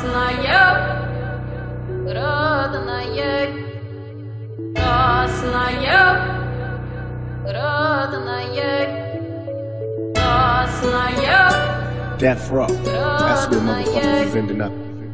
Death Row, that's where motherfuckers is ending up.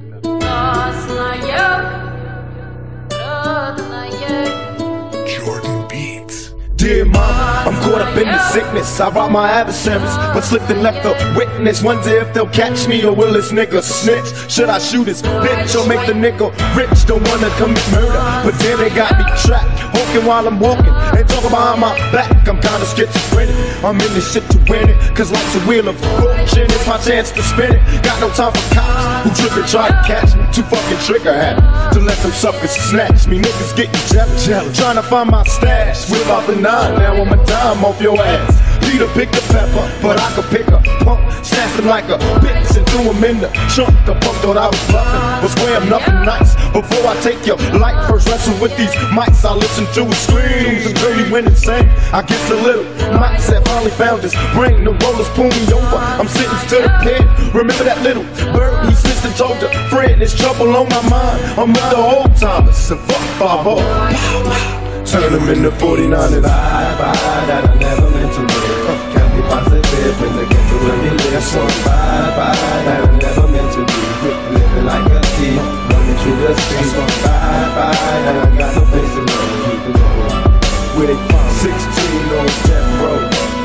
Jordan Beats. Dear mama, I'm caught up in the sickness. I robbed my adversaries, but slipped and left a witness. Wonder if they'll catch me or will this nigga snitch? Should I shoot his bitch or make the nigga rich? Don't wanna commit murder, but then they got me trapped, honking while I'm walking and talking behind my back. I'm kinda schizophrenic. I'm in this shit to win it, cause life's a wheel of fortune. It's my chance to spin it. Got no time for cops who trip and try to catch me. Too fucking trigger happy to let them suckers snatch me. Niggas getting jealous, trying to find my stash. Whip out the 9, now I'm a dime off your ass. Peter picked a pepper, but I could pick a pump. Snatched him like a bitch and threw him in the trunk. The punk thought I was bluffing, was square nothing nice. Before I take your life, first wrestle with these mics. I listen to his screams and dirty went insane. I guess the little mics that finally found his brain. The rollers pull me over, I'm sitting to the pin. Remember that little bird, he snitched and told a friend. There's trouble on my mind, I'm with the old timers. So fuck 5-0. Turn them into 49 and bye that I never meant to live. Can't be positive when they get to where we live. So bye that I never meant to be. Living like a thief, running through the streets. Bye that I got no place to go. Keep it going. Where they from? 16 on Death Row.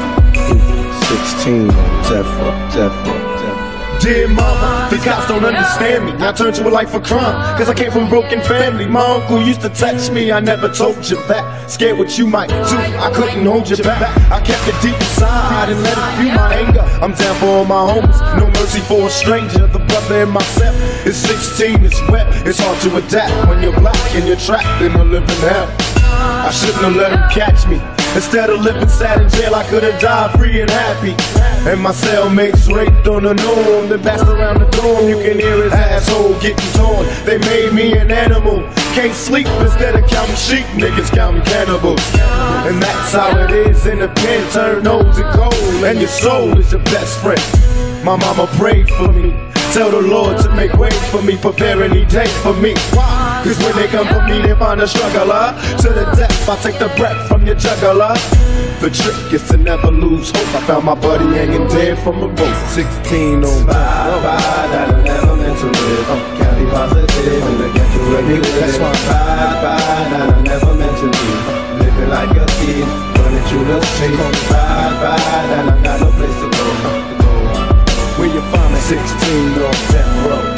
16 on Death Row. Dear mama, these cops don't understand me. I turned to a life of crime, cause I came from a broken family. My uncle used to touch me, I never told you that. Scared what you might do, I couldn't hold you back. I kept it deep inside and let it fuel my anger. I'm down for all my homies, no mercy for a stranger. The brother in myself is 16, it's wet. It's hard to adapt when you're black and you're trapped in a living hell. I shouldn't have let him catch me. Instead of living sad in jail, I could've died free and happy. And my cellmates raped on the norm, then passed around the dorm. You can hear his asshole getting torn. They made me an animal. Can't sleep instead of counting sheep, niggas counting cannibals. And that's how it is in the pen. Turn nose and cold, and your soul is your best friend. My mama prayed for me. Tell the Lord to make way for me, prepare any day for me. Cause when they come for me, they find a struggler. To the death, I take the breath from your jugular. The trick is to never lose hope. I found my buddy hanging dead from a rope. 16 on bye that I never meant to live. Can't be positive when they get to where we live. That's why bye that I never meant to be. Living like a thief, running through the streets. Bye that I got no place to go. Where you find me? 16 on Death Row.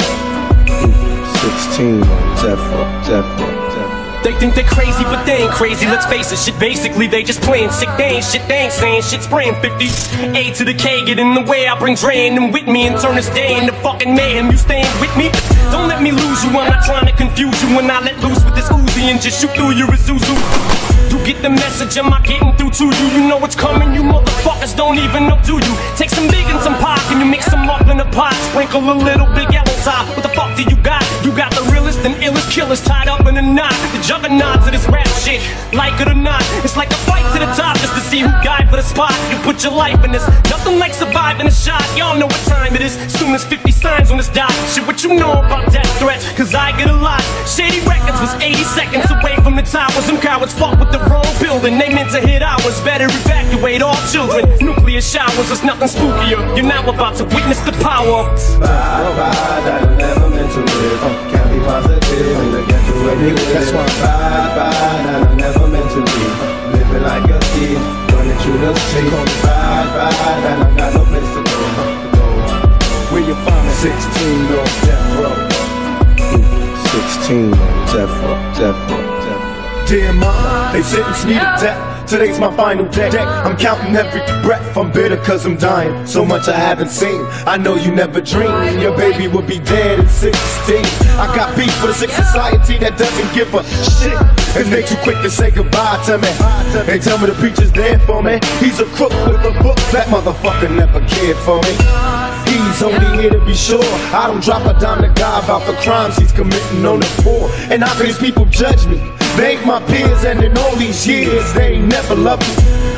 16 on Death Row. They think they're crazy, but they ain't crazy. Let's face it, shit, basically they just playing sick. They ain't shit, they ain't saying shit, spraying 50. A to the K, get in the way. I bring Dre and them with me and turn this day into fucking mayhem. You staying with me? Don't let me lose you, I'm not trying to confuse you. When I let loose with this Uzi and just shoot through your Isuzu. You get the message, am I getting through to you? You know it's coming, you motherfuckers don't even know, do you? Take some big and some pop and you mix them up in a pot. Sprinkle a little big yellow top. What the fuck do you got? You got the realest and illest killers tied up in a knot. The juggernauts of this rap shit, like it or not. It's like a fight to the top just to see who died for the spot. You put your life in this, nothing like surviving a shot. Y'all know what time it is, soon as 50 signs on this dot. Shit, what you know about death threats, cause I get a lot. Shady Records was 80 seconds away from the top. When some cowards fuck with the wrong building, they meant to hit ours. Better evacuate all children. Nuclear showers, there's nothing spookier. You're now about to witness the power. That I never meant to live. Can't be positive when they get to where we live. That's why that I never meant to be. Living like a thief, running through the streets. That I got no place to go. Where you find me? 16 on Death Row. 16 on Death Row. Dear mama, they sentence me to death. Today's my final day. I'm counting every breath. I'm bitter cause I'm dying. So much I haven't seen. I know you never dreamed your baby would be dead at 16. I got beef for the sick society that doesn't give a shit. And they too quick to say goodbye to me. They tell me the preacher's there for me. He's a crook with a book. That motherfucker never cared for me. He's only here to be sure I don't drop a dime to God about the crimes he's committing on the poor. And how can these people judge me? They ain't my peers, and in all these years they ain't never loved me.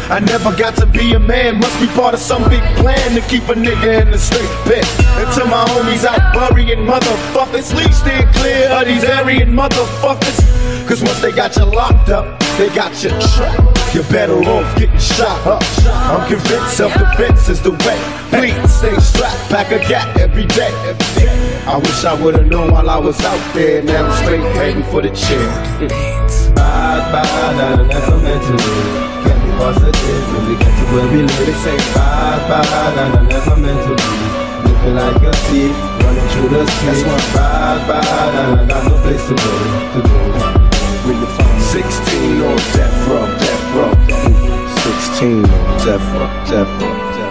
I never got to be a man, must be part of some big plan to keep a nigga in the straight pit. Until my homies out burying motherfuckers, please stand clear of these Aryan motherfuckers. Cause once they got you locked up, they got you trapped. You're better off getting shot up. I'm convinced self-defense is the way. Please stay strapped, pack a gat every day. I wish I would've known while I was out there. Now I'm straight heading for the chair. Bye, that's what I'm meant to do. Get me positive when we get to where we live. They say bye, that's what I'm meant to do. Living like a thief, running through the streets. Bye, got no place to go. 16 on death row, 16 on death row,